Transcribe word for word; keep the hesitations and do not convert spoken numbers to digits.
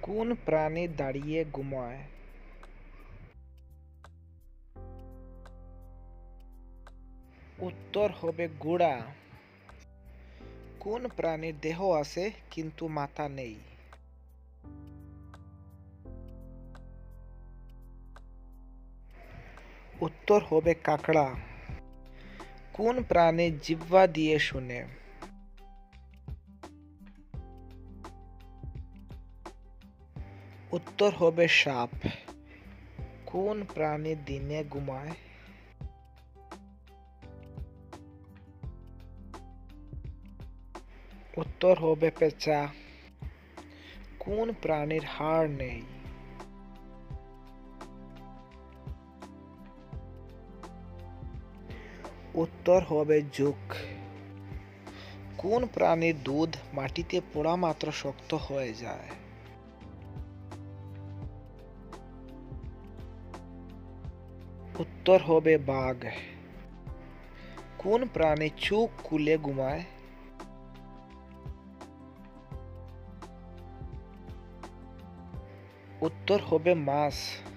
কোন প্রাণী দাঁড়িয়ে ঘুমায়? উত্তর হবে ঘোড়া। কোন প্রাণীর দেহ আছে কিন্তু মাথা নেই? উত্তর হবে কাঁকড়া। কোন প্রাণী জিহ্বা দিয়ে শোনে? উত্তর হবে সাপ। কোন প্রাণী দিনে ঘুমায়? উত্তর হবে পেঁচা। কোন প্রাণীর হাড় নেই? উত্তর হবে জোক। কোন প্রাণীর দুধ মাটিতে পড়া মাত্র শক্ত হয়ে যায়? উত্তর হবে বাঘ। কোন প্রাণী চোখ খুলে ঘুমায়? উত্তর হবে মাছ।